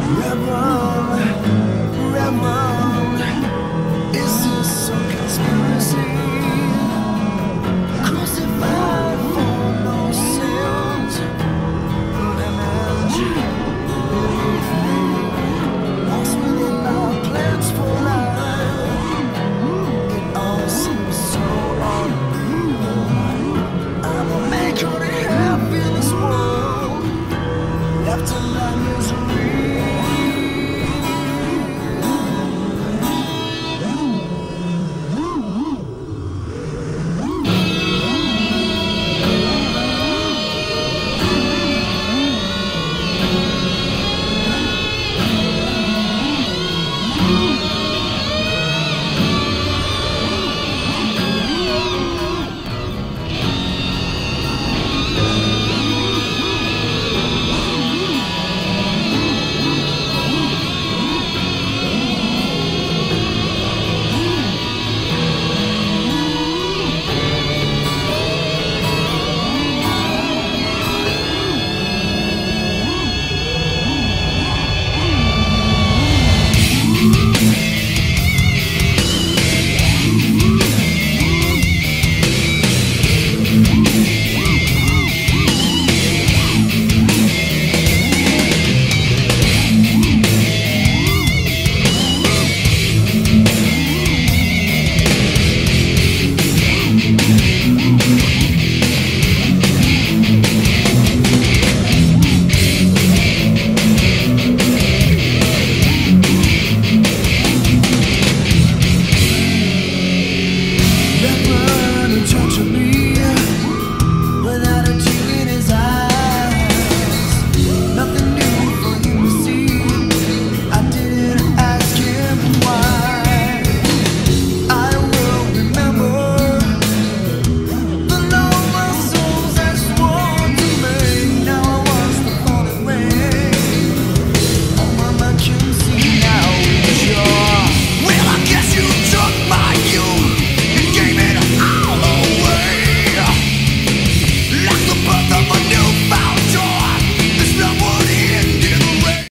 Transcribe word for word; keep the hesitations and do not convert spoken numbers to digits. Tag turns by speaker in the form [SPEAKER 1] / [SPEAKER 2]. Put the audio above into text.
[SPEAKER 1] Rebel, rebel, is this some conspiracy? Crucified for no sins, image beneath me, lost within our plans for life. It all seems so unreal. I'm a man caught in half in this world, left to my misery.